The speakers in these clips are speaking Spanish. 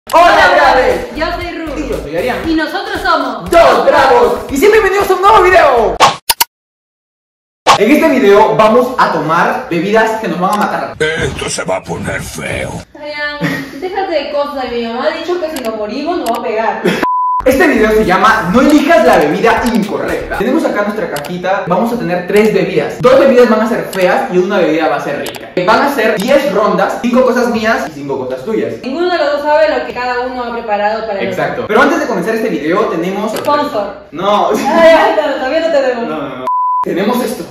Hola, Bravers. Yo soy Ru. Y yo soy Arián. Y nosotros somos Dos Bravos. Y siempre bienvenidos a un nuevo video. En este video vamos a tomar bebidas que nos van a matar. Esto se va a poner feo. Arián, déjate de cosas. Mi mamá ha dicho que si nos morimos nos va a pegar. Este video se llama No elijas la bebida incorrecta. Tenemos acá nuestra cajita. Vamos a tener 3 bebidas. 2 bebidas van a ser feas y una bebida va a ser rica. Van a ser 10 rondas, 5 cosas mías y 5 cosas tuyas. Ninguno de los dos sabe lo que cada uno ha preparado para el Exacto. Pero antes de comenzar este video tenemos... sponsor. No. Ay, no, todavía no tenemos. No. Tenemos esto.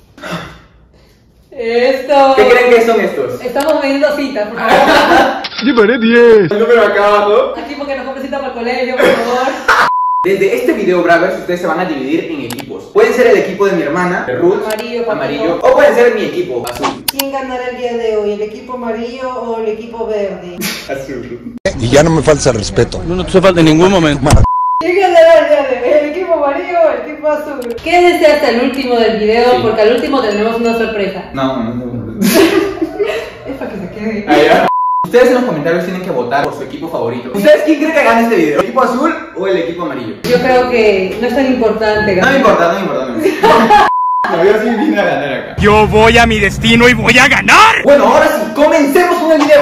Esto. ¿Qué creen que son estos? Estamos vendiendo citas, por favor. Llevaré 10. El número acá abajo. Aquí porque nos compre cita para el colegio, por favor. Desde este video, Bravers, ustedes se van a dividir en equipos. Pueden ser el equipo de mi hermana, de Ruth, Amarillo, o pueden ser mi equipo, azul. ¿Quién ganará el día de hoy? ¿El equipo amarillo o el equipo verde? Azul. Y ya no me falta el respeto. No te falta en ningún momento. ¿Quién ganará el día de hoy? ¿El equipo amarillo o el equipo azul? Quédense hasta el último del video Sí. porque al último tenemos una sorpresa. No. Es para que se quede. Ahí va. Ustedes en los comentarios tienen que votar por su equipo favorito. ¿Ustedes quién creen que gane este video? ¿El equipo azul o el equipo amarillo? Yo creo que no es tan importante. No me importa. No, yo sí vine a ganar acá. Yo voy a mi destino y voy a ganar. Bueno, ahora sí, comencemos con el video.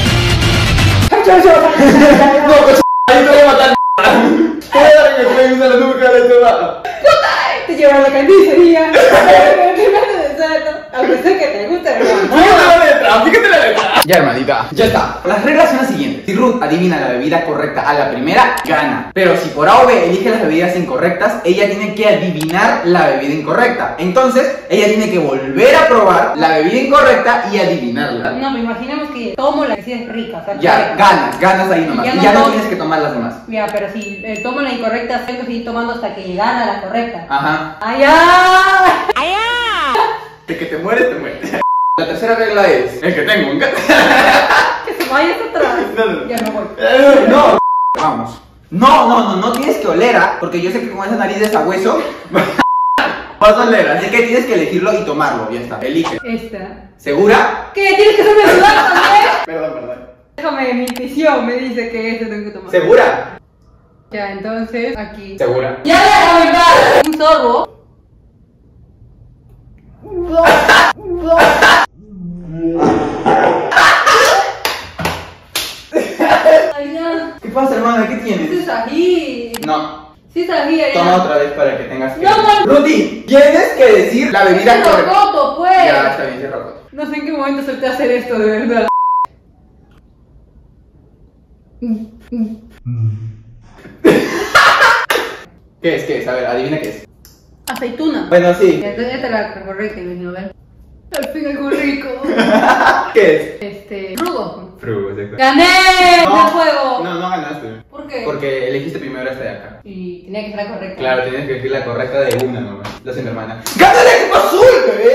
No, coche, ahí te voy a matar. Te voy a dar en el play de la nuca de tu lado. Te llevan a la carnicería. Aunque sé que te gusta, hermano. Fíjate la letra. Ya, hermanita, ya está. Las reglas son las siguientes. Si Ruth adivina la bebida correcta a la primera, gana. Pero si por A o B elige las bebidas incorrectas, ella tiene que adivinar la bebida incorrecta. Entonces, ella tiene que volver a probar la bebida incorrecta y adivinarla. No, me imaginamos que tomo la que sí es rica. O sea, Ya, ganas ahí nomás. Ya Y no ya no tomo. tienes que tomar las demás. Ya, pero si tomo la incorrecta, tengo que seguir tomando hasta que gana la correcta. Ajá. ¡Allá! De que te mueres, te mueres. La tercera regla es el que tengo un gato. Que se vayas atrás. No. Ya me voy. No, vamos. No tienes que oler, porque yo sé que con esa nariz de sabueso vas a oler, así que tienes que elegirlo y tomarlo, ya está, elige. Esta. ¿Segura? ¿Qué? ¿Tienes que hacerme sudar también? Perdón. Déjame, mi intuición me dice que este tengo que tomar. ¿Segura? Ya, entonces, aquí. ¿Segura? ¡Ya déjame en paz! Un sorbo. Ay, ya. ¿Qué pasa, hermana? ¿Qué Este tienes? es ají. No. Sí es ají, ya. Toma otra vez para que tengas que... No. Ruti, tienes que decir la bebida Es correcta. rocoto, pues. Ya, está bien, sí, rocoto. No sé en qué momento solté a hacer esto, de verdad. ¿Qué es? A ver, adivina qué es. Aceituna. Bueno, sí. Entonces esta es la correcta, imagino, a ver. Al fin algo rico. ¿Qué es? Rugo. Frugo, exacto. ¡Gané! ¡El juego! No ganaste. ¿Por qué? Porque elegiste primero esta de acá. Y tenía que ser la correcta. Claro, tienes que decir la correcta de una nomás. Lo sé, mi hermana. ¡Gana el equipo azul, bebé!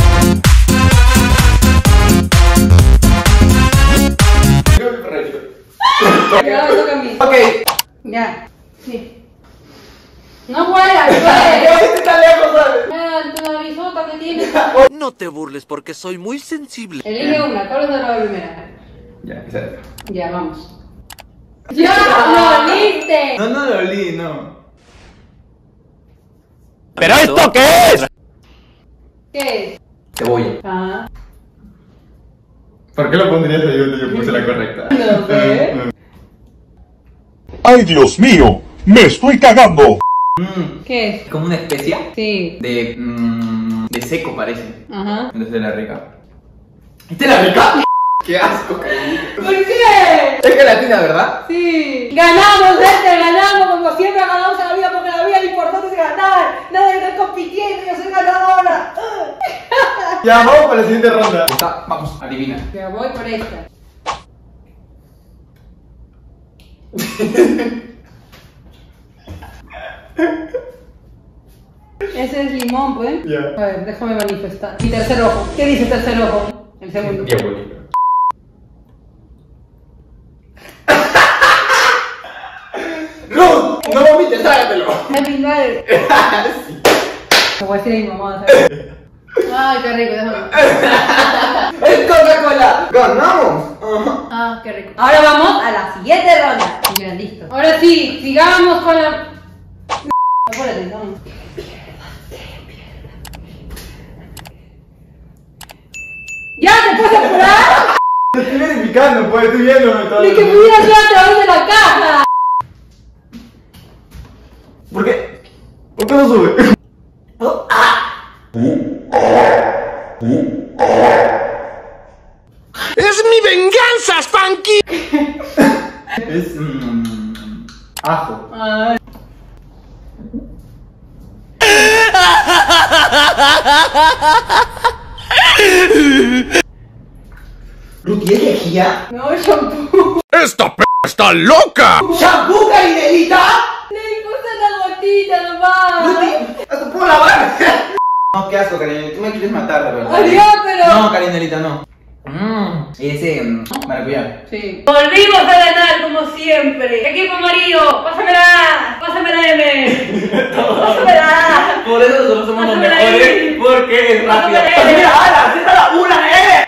Ya me toca a mí. Ok. Ya. Sí. No mueras, pues. Este está lejos, ¿sabes? Mira, tu narizota que tienes. No te burles porque soy muy sensible. Elige una. ¿Cuál es la primera? Ya, esa es. Ya, vamos. ¡Ya! ¡Lo oliste! No lo olí, no. ¿Pero esto qué es? ¿Qué es? Cebolla. Ah. ¿Por qué lo pondrías ahí donde yo puse la correcta? No sé. ¡Ay, Dios mío! ¡Me estoy cagando! ¿Qué es? Como una especia Sí. de seco parece. Ajá. Entonces es la rica. ¿Esta es la rica? ¡Qué asco, cariño! ¿Por qué? Es gelatina, ¿verdad? Sí. Ganamos, gente, ganamos. Como siempre ganamos en la vida porque la vida lo importante es ganar. Nadie está compitiendo, yo soy ganadora. Ya, vamos para la siguiente ronda. Está, vamos, adivina. Ya voy por esta. Ese es limón, pues. Ya. A ver, déjame manifestar. Y tercer ojo. ¿Qué dice tercer ojo? El segundo. Qué bonito. ¡No! ¡No vomites, trágatelo! Happy Night. Me voy a decir a mi mamá, ¿sabes? Ay, qué rico, déjame. ¡Es Coca-Cola! ¡Ganamos! Ah, qué rico. Ahora vamos a la siguiente ronda. Ya, listo. Ahora sí, sigamos con la... Apúrate, vamos. ¿Ya te puedes apurar? Te estoy verificando, pues, estoy viéndome todo. Ni que pudiera ver a través de la caja. ¿Por qué? ¿Por qué no sube? ¡Es mi venganza, Spanky! Es... ajo. Ay. ¿Ruth, ¿y es lejía? No, shampoo. ¡Esta p está loca! ¡Shampoo, Carinelita! Le puse la gotita nomás. ¡Ruth, hasta puedo lavar! No, qué asco, Carinelita. Tú me quieres matar, de verdad. Adiós, pero... No, Carinelita, no. Ese... maracuyá. Sí. Volvimos a ganar como siempre. Equipo amarillo, pásamela. Pásamela, M. Pásamela. Por eso nosotros somos los Pásamela mejores, ahí. porque es rápido. Pásamela ahí. ¡Mira, Ana! ¡Siéntala! ¡Una!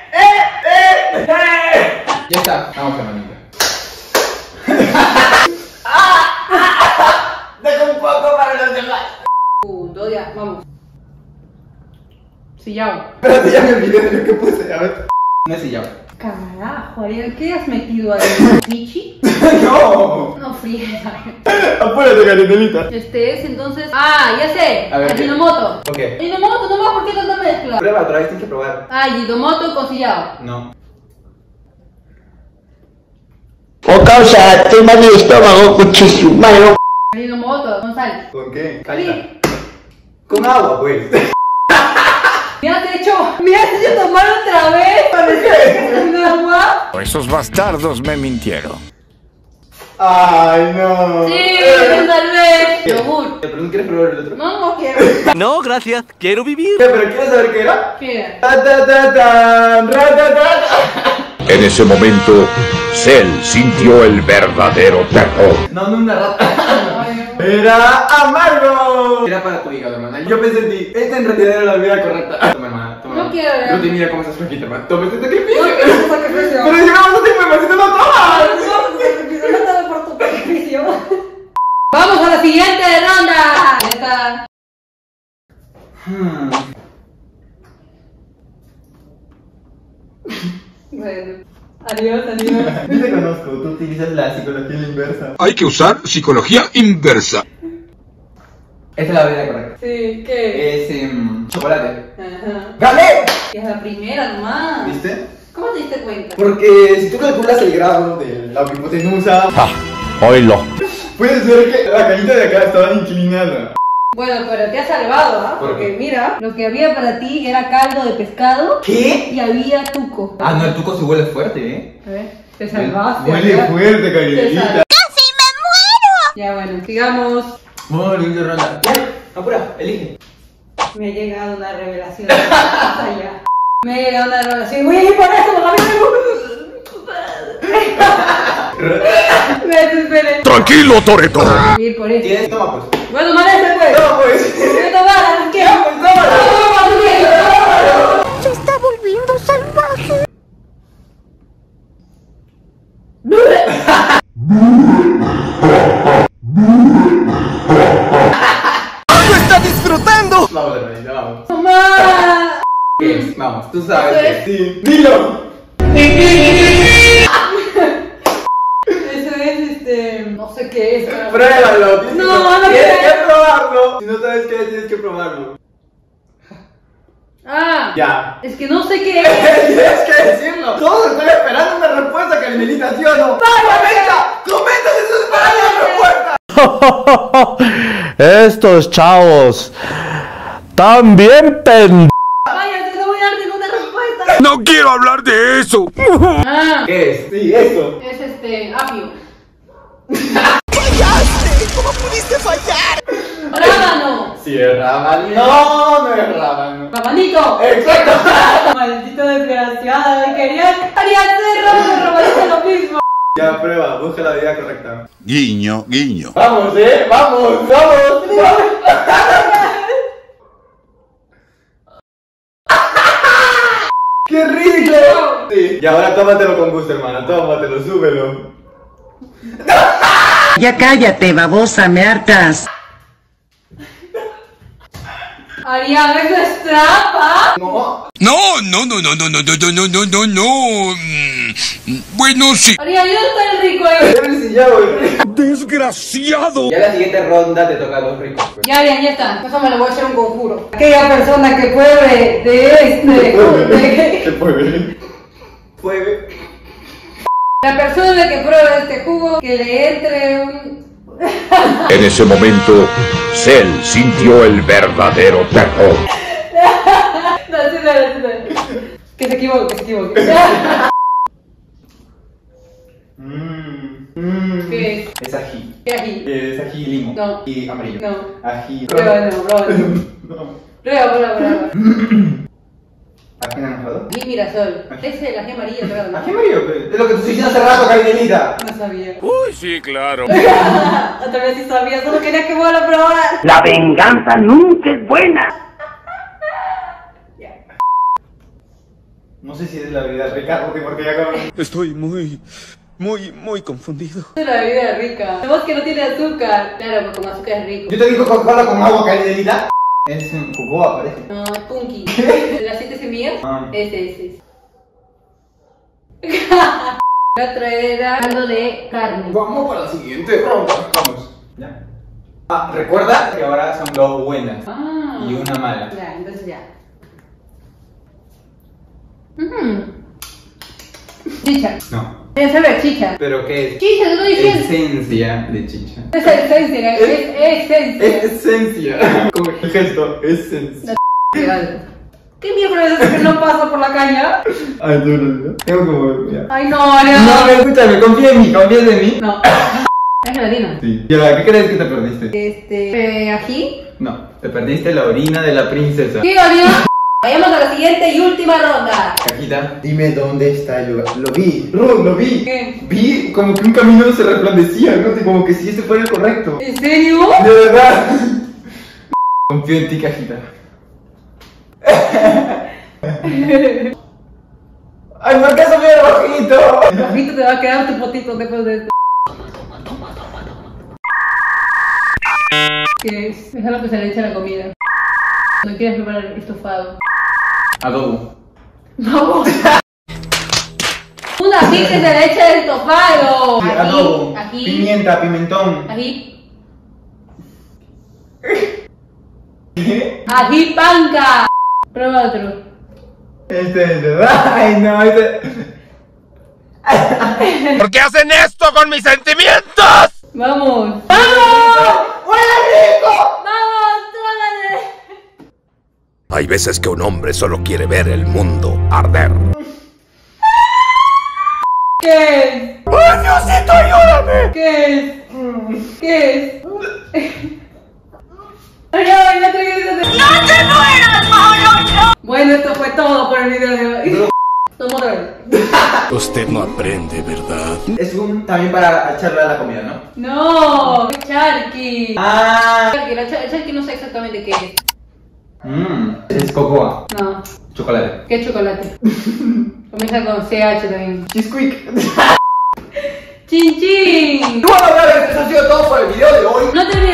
Ya está, vamos, hermanita. Deja un poco para los demás. Dos días, vamos. Sillao. Espérate, ya me olvidé de lo que puse, a ver. No es sillao. Carajo, Ariel, ¿qué has metido ahí? ¿Pichi? ¡No! No friega. Apúrate, Carinelita. Este es entonces... Ah, ya sé. A ver, ¿qué? Ajinomoto. Ok. Ajinomoto, nomás, ¿por qué tanta mezcla? Prueba otra vez, tienes que probar. Ah, Ajinomoto con sillao. No. O causa, estoy mal de estómago, muchísimo, malo. Ajinomoto con sal. ¿Con qué? Sí. Con agua, pues. Me has hecho tomar otra vez. ¿Con agua? Esos bastardos me mintieron. Ay, no. Sí, tal vez. Yogur. ¿Pero no quieres probar el otro? No quiero. No, gracias. Quiero vivir. ¿Pero quieres saber qué era? ¿Qué era? Ta ta ta tan, ra ta ta. En ese momento, Cell sintió el verdadero terror. No, una rata. Ay, no. Era amargo. Era para tu hígado, hermana. Yo pensé en ti. Esta en realidad era la vida correcta. Toma, hermana. Toma. No quiero, No te mira cómo estás flaquita, hermana. Toma este sacrificio. Sacrificio. Pero llegamos a tiempo, hermanito, no tomas. No por tu sacrificio. Vamos a la siguiente ronda. Esta. Bueno. Adiós. Yo te conozco, tú utilizas la psicología inversa. Hay que usar psicología inversa. Esta es la bebida correcta. Sí, ¿qué? Es chocolate. Ajá. ¡Gané! Es la primera nomás. ¿Viste? ¿Cómo te diste cuenta? Porque si tú calculas el grado de la hipotenusa, Oílo. puede ser que la cañita de acá estaba inclinada. Bueno, pero te has salvado, ¿ah? ¿Por Porque qué? mira, lo que había para ti era caldo de pescado ¿Qué? y había tuco. Ah, no, el tuco sí huele fuerte, ¿eh? A ver, te salvaste. Huele ¿verdad? fuerte, Te Carinelita. salvaste. Ya bueno, sigamos. Vamos a la ronda. Ya, apura, elige. Me ha llegado una revelación. Hasta allá. Me ha llegado una revelación. Voy a ir por eso, porque a mí me desesperé. Tranquilo, Toretto. Voy a ir por eso. Tienes, toma pues. Voy a tomar este pues. Toma pues. Voy a tomar, ¿qué? Ya, pues, tómalo. Se está volviendo salvaje. ¡Lo está disfrutando! Vamos, hermanita, vamos. ¡Mamá! ¿Qué es? Vamos, tú sabes. ¿Eso es? Sí. Dilo. Eso es no sé qué es. pero- Pruébalo. Tienes No, no tienes quiero. que probarlo. Si no sabes qué es, tienes que probarlo. Ah, Ya. es que no sé qué es. Tienes que decirlo. Todos están esperando una respuesta, Carinelita, ¿sí o no? ¡Comenta! ¡Comenta si estás esperando una respuesta! Estos chavos, tan bien pen... Vaya, te no voy a dar ninguna respuesta. ¡No quiero hablar de eso! Ah, ¿Qué es? Sí, eso. es apio. ¿Cómo pudiste fallar? Rábano. Sí, es rábano. No, no es rábano. Rabanito. Exacto. Maldito desgraciado. Quería hacer rábano, robarse lo mismo. Ya, prueba, busca la vida correcta. Guiño, guiño. Vamos, vamos, vamos. ¡Qué ridículo! Sí. Y ahora tómatelo con gusto, hermana. Tómatelo, súbelo. Ya cállate, babosa, me hartas. Ariana, ¿eso es trampa? No. No. Bueno, sí. Ariana, yo no estoy rico ahí. Ya voy. ¡Desgraciado! Ya la siguiente ronda te toca a los ricos. Pues. Ya, bien, ya está. Déjame, le voy a hacer un conjuro. Aquella persona que pruebe Se puede. Puede. La persona que pruebe este jugo, que le entre un... En ese momento, Cell sintió el verdadero terror. No, sí. Que se equivoque, ¿Qué es? Es ají. ¿Qué ají? Es ají limo. No. Y amarillo. No. Ají. Prueba. No. Prueba. ¿Ají naranjado? Ají mirasol. Ese es el ají amarillo, creo, ¿no? Ají amarillo, pero es lo que te estoy diciendo hace rato, Carinelita. No sabía. Uy, sí, claro. Otra vez sí sabía, solo quería que vuelva a probar. La venganza nunca es buena. No sé si es la bebida rica, porque ya acabo. Estoy muy confundido. Es la bebida rica. Sabemos que no tiene azúcar. Claro, pues con azúcar es rico. Yo te digo Coca-Cola con agua, Carinelita. Es un cocoa, parece. No, es punky. ¿Las 7 semillas? Ah. Ese. La otra era caldo de carne. Vamos para la siguiente ronda. Vamos. Ya. Recuerda que ahora son dos buenas y una mala. Ya, entonces ya. Chicha. No. Debe saber chicha. ¿Pero qué es? Chicha, te estoy diciendo. Esencia de chicha. Es esencia, es esencia. Es esencia. Como el gesto, esencia. ¿Qué miércoles es que no pasa por la caña? Ay, no. Tengo como. Ya. Ay, no. No, escúchame, confía en mí, ¿confías en mí? No. Es gelatina. Sí. Ya, ¿qué crees que te perdiste? ¿Ají? No, te perdiste la orina de la princesa. ¿Qué odio? Vayamos a la siguiente y última ronda. Cajita, dime dónde está el lugar. Lo vi, Ruth, lo vi. ¿Qué? Vi como que un camino se resplandecía, ¿no? Como que si este fuera el correcto. ¿En serio? De verdad. Confío en ti, Cajita. ¡Ay, ¿por qué subí el rojito? El rojito te va a quedar tu potito después de esto. Toma. ¿Qué es? Es algo que se le echa a la comida. No quieres preparar el estofado. Adobo. ¡Vamos! Un ají que se le echa al estofado. Adobo. Ají. Pimienta, pimentón. Ají. ¿Qué? Ají panca. Prueba otro. Ay, no, ¿Por qué hacen esto con mis sentimientos? ¡Vamos! ¡Vamos! ¡Huele rico! ¡Vamos! ¡Trágale! Hay veces que un hombre solo quiere ver el mundo arder. ¿Qué es? ¡Ay, Diosito, ayúdame! ¿Qué es? ¿Qué es? ¡Ay, no te mueras, Mauro! Bueno, esto fue todo por el video de hoy. Toma otra vez. Usted no aprende, ¿verdad? Es también para echarle a la comida, ¿no? No, es charqui. Ah. El charqui no sé exactamente qué es. Es cocoa. No, Chocolate. ¿qué chocolate? Comienza con CH también. Cheesecake. ¡Chin chin! Bueno, bebés, eso ha sido todo por el video de hoy. No te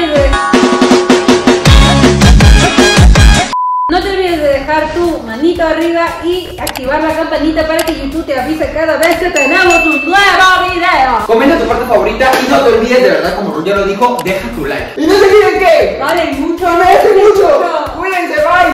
olvides de dejar tu manito arriba y activar la campanita para que YouTube te avise cada vez que tenemos un nuevo video. Comenta tu parte favorita y no te olvides, de verdad, como Ru ya lo dijo, deja tu like. Y no se olviden que Vale mucho, mucho.